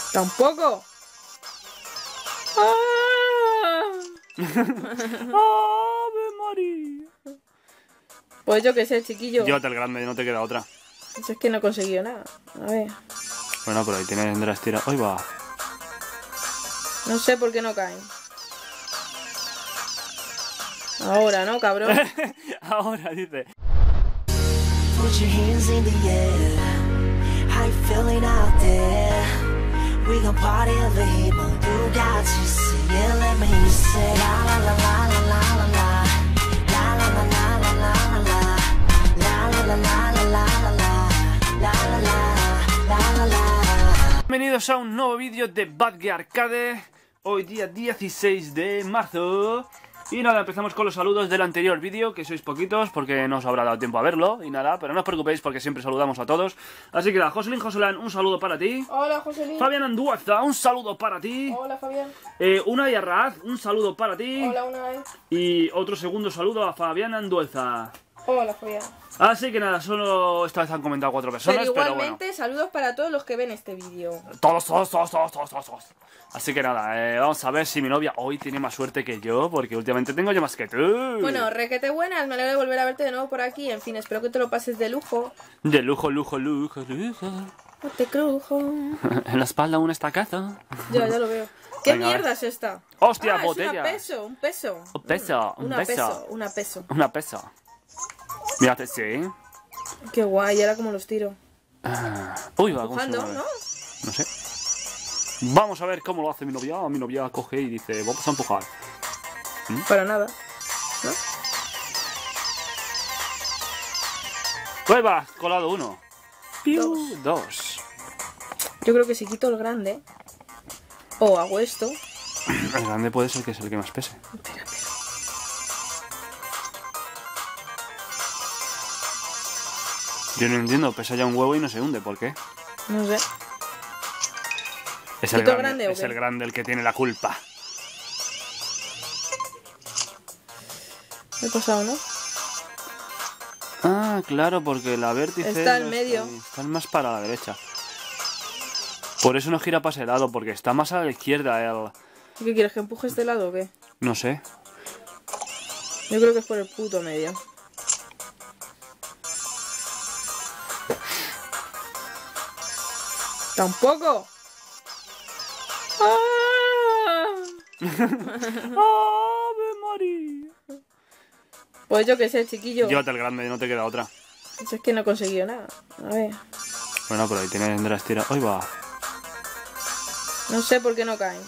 Tampoco. ¡Ave María! Pues yo qué sé, chiquillo. Llévate el grande, no te queda otra. Eso es que no he conseguido nada. A ver. Bueno, pero ahí tienes de las tiras. ¡Ahí va! No sé por qué no caen. Ahora, ¿no, cabrón? Ahora dice. Put your hands in the air. How you feeling out there? We gon' party over here, but you got to see it. Let me say la la la la la la la la. La la la la la la la la. La la la la la la la la. La la la la la. Bienvenidos a un nuevo vídeo de Bad Gear Arcade. Hoy día 16 de marzo. Y nada, empezamos con los saludos del anterior vídeo, que sois poquitos porque no os habrá dado tiempo a verlo. Y nada, pero no os preocupéis porque siempre saludamos a todos. Así que nada, Joselín Joselán, un saludo para ti. Hola, Joselín. Fabián Anduaza, un saludo para ti. Hola, Fabián. Unai Arraz, un saludo para ti. Hola, Unai. Y otro segundo saludo a Fabián Anduaza. Hola, Fabián. Así que nada, solo esta vez han comentado 4 personas, Pero pero igualmente, bueno. saludos para todos los que ven este vídeo. Todos. Así que nada, vamos a ver si mi novia hoy tiene más suerte que yo, porque últimamente tengo yo más que tú. Bueno, requete buenas, me alegro de volver a verte de nuevo por aquí. En fin, espero que te lo pases de lujo. De lujo. No te crujo. En la espalda un estacazo. Ya lo veo. ¿Qué Venga, a ver. mierda es esta? ¡Hostia, Es botella! un peso. Un peso. Una peso. Mírate, sí. Qué guay, y ahora cómo los tiro. Uy, va, ¿cómo se Empujando, mueve? ¿no? No sé. Vamos a ver cómo lo hace mi novia. Mi novia coge y dice, vamos a empujar. Para nada. ¿No? Pues va, colado uno. Piu, dos. Yo creo que si quito el grande o hago esto. El grande puede ser que es el que más pese. Espera. Yo no entiendo, pesa ya un huevo y no se hunde, ¿por qué? No sé. Es el ¿Quito grande, grande o es qué? el grande el que tiene la culpa. Me he pasado, ¿no? Ah, claro, porque la vértice Está en no medio. Está más para la derecha. Por eso no gira para ese lado, porque está más a la izquierda el... ¿Qué quieres, que empuje este lado o qué? No sé. Yo creo que es por el puto medio. ¡Tampoco! ¡Ave María! Pues yo qué sé, chiquillo. Llévate el grande, no te queda otra. Eso es que no he conseguido nada. A ver. Bueno, pero ahí tienes de las tiras. ¡Ahí va! No sé por qué no caen.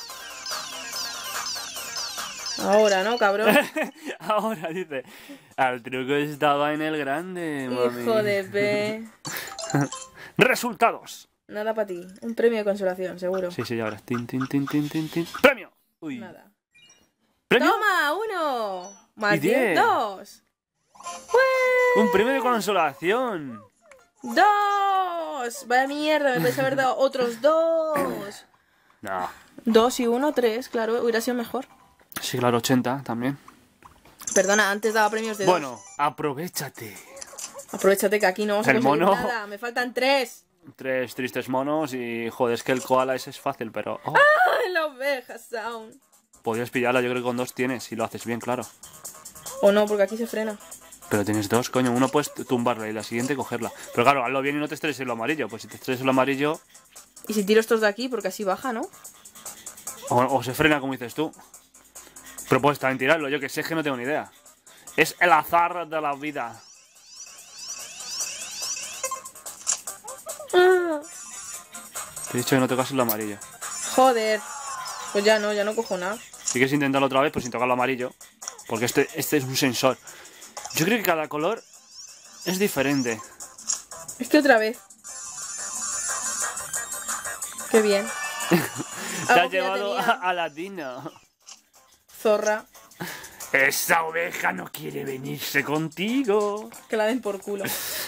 Ahora, ¿no, cabrón? Ahora dice, el truco estaba en el grande, mami. Hijo de P. Resultados. Nada para ti. Un premio de consolación, seguro. Sí, ya verás. Tin. ¡Premio! Uy. Nada. ¿Premio? ¡Toma! ¡1! Más Y 10, 10. 2. ¡Un premio de consolación! ¡2! Vaya mierda, me pensé haber dado otros 2. No. 2 y 1, 3, claro, hubiera sido mejor. Sí, claro, 80 también. Perdona, antes daba premios de 2. Bueno, aprovechate. Aprovechate que aquí no vamos a El conseguir mono. nada. Me faltan 3. 3 tristes monos y joder, es que el koala ese es fácil, pero... oh, ¡Ay, la oveja sound! podrías pillarla, yo creo que con 2 tienes, si lo haces bien, claro. O no, porque aquí se frena. Pero tienes 2, coño, uno puedes tumbarla y la siguiente cogerla. Pero claro, hazlo bien y no te estreses en lo amarillo, pues si te estresas en lo amarillo... Y si tiro estos de aquí, porque así baja, ¿no? O se frena, como dices tú. Pero puedes también tirarlo, yo que sé, que no tengo ni idea. Es el azar de la vida. Ah, Te he dicho que no tocas el amarillo. joder. Pues ya no cojo nada. Si quieres intentarlo otra vez, pues sin tocar lo amarillo. Porque este es un sensor. Yo creo que cada color es diferente. Es que otra vez. Qué bien. Te Algo has que ya llevado tenía. a latino. Zorra. Esa oveja no quiere venirse contigo. Que la den por culo.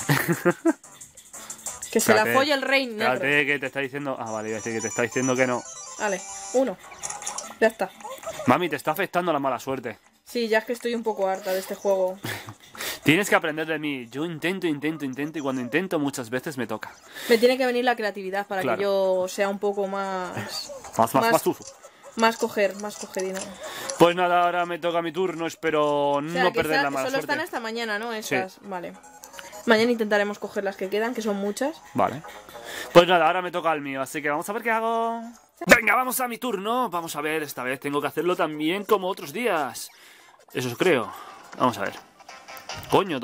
Que se la Espérate, folle el rey negro. Espérate, que te está diciendo... Ah, vale, iba a decir que te está diciendo que no. Vale, 1. Ya está. Mami, te está afectando la mala suerte. Sí, ya es que estoy un poco harta de este juego. Tienes que aprender de mí. Yo intento y cuando intento muchas veces me toca. Me tiene que venir la creatividad para Claro. que yo sea un poco más... Más uso. Más cogerino. Pues nada, ahora me toca mi turno. Espero O sea, no que perder la mala solo suerte. están hasta mañana, ¿no? Estas, vale. Mañana intentaremos coger las que quedan, que son muchas. Vale. Pues nada, ahora me toca el mío, así que vamos a ver qué hago. Venga, vamos a mi turno. Vamos a ver, esta vez tengo que hacerlo también como otros días. Eso creo. Vamos a ver. Coño,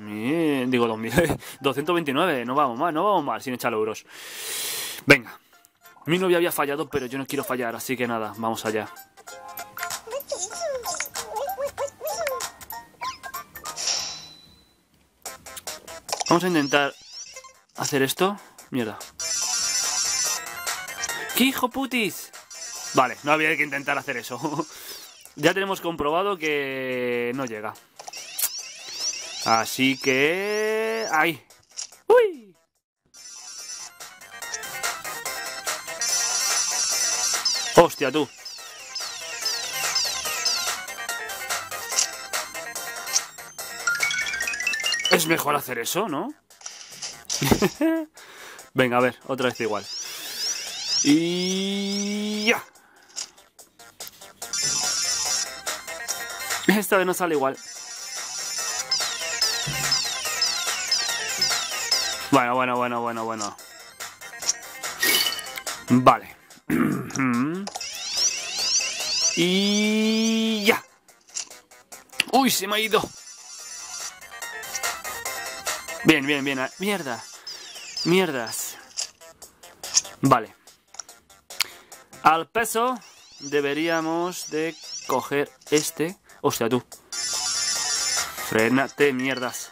229. No vamos mal sin echar euros. Venga. Mi novia había fallado, pero yo no quiero fallar, así que nada, vamos allá. Vamos a intentar hacer esto. Mierda. ¡Qué hijo putis! Vale, no había que intentar hacer eso. Ya tenemos comprobado que no llega. Así que... ¡Ahí! ¡Uy! ¡Hostia, tú! Es mejor hacer eso, ¿no? Venga, a ver, otra vez igual. Y... ¡ya! Esta vez no sale igual. Bueno. Vale. Y... ¡ya! ¡Uy, se me ha ido! Bien. Mierdas. Vale. Al peso deberíamos de coger este. Hostia, tú. Frénate, mierdas.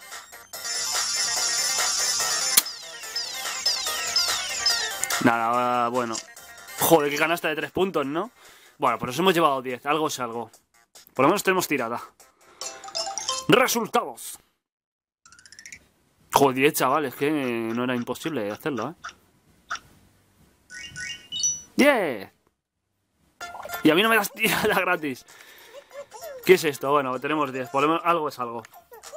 Nada, bueno. Joder, qué canasta de 3 puntos, ¿no? Bueno, pues nos hemos llevado 10. Algo es algo. Por lo menos tenemos tirada. Resultados. Joder, chavales, que no era imposible hacerlo, ¿eh? 10. Y a mí no me das tirada gratis. ¿Qué es esto? Bueno, tenemos 10. Por lo menos algo es algo.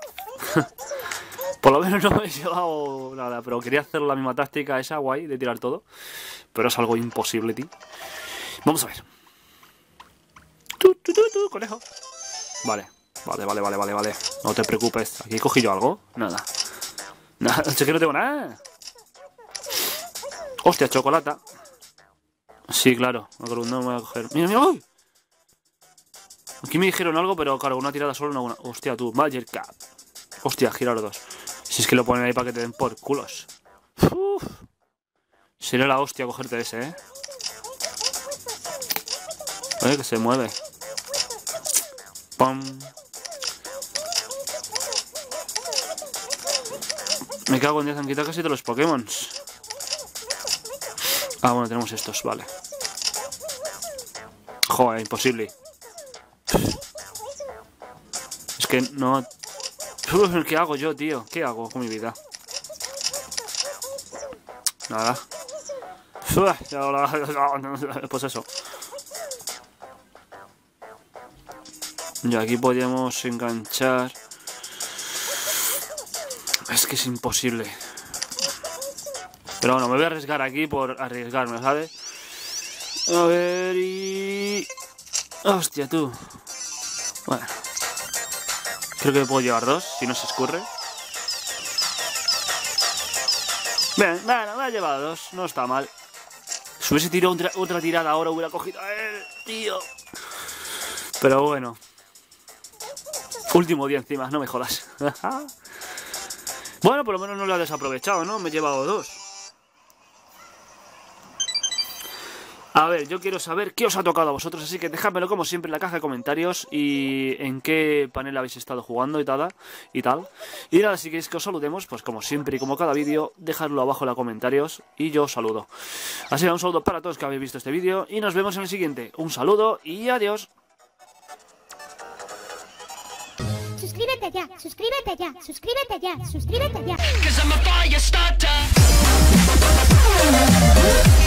Por lo menos no me he llevado nada. Pero quería hacer la misma táctica esa, guay, de tirar todo. Pero es algo imposible, tío. Vamos a ver. Conejo. Vale. No te preocupes. ¿Aquí cogí yo algo? Nada. Es que no tengo nada. Hostia, chocolate. Sí, claro. No me voy a coger. Mira. ¡Uy! Aquí me dijeron algo, pero claro, una tirada solo, no una. Hostia, tú. Magic Cap. Hostia, girar 2. Si es que lo ponen ahí para que te den por culos. Uf. Sería la hostia cogerte ese, ¿eh? Oye, que se mueve. ¡Pam! Me cago en 10, han quitado casi todos los Pokémon. Ah, bueno, tenemos estos, vale. Joder, imposible. Es que no... ¿Qué hago yo, tío? ¿Qué hago con mi vida? Nada. Pues eso. Y aquí podríamos enganchar... Es que es imposible. Pero bueno, me voy a arriesgar aquí por arriesgarme, ¿sabes? A ver y... Hostia, tú. Bueno. Creo que me puedo llevar 2, si no se escurre. Bien, bueno, me ha llevado 2, no está mal. Si hubiese tirado otra tirada ahora hubiera cogido a él, tío. Pero bueno. Último día encima, no me jodas. Bueno, por lo menos no lo he desaprovechado, ¿no? Me he llevado 2. A ver, yo quiero saber qué os ha tocado a vosotros, así que dejádmelo como siempre en la caja de comentarios y en qué panel habéis estado jugando y tal. Y nada, si queréis que os saludemos, pues como siempre y como cada vídeo, dejadlo abajo en los comentarios y yo os saludo. Así que un saludo para todos que habéis visto este vídeo y nos vemos en el siguiente. Un saludo y adiós. Suscríbete ya, suscríbete ya, suscríbete ya, suscríbete ya.